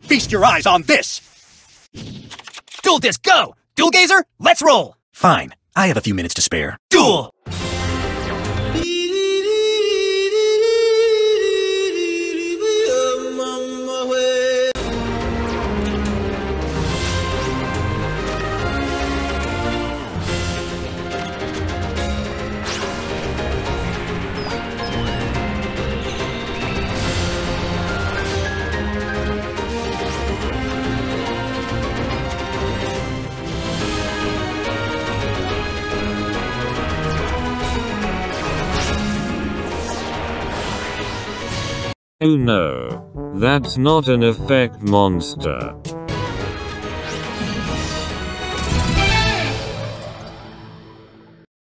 Feast your eyes on this! Duel Disc, go! Duel Gazer, let's roll! Fine. I have a few minutes to spare. Duel! Oh no. That's not an effect monster.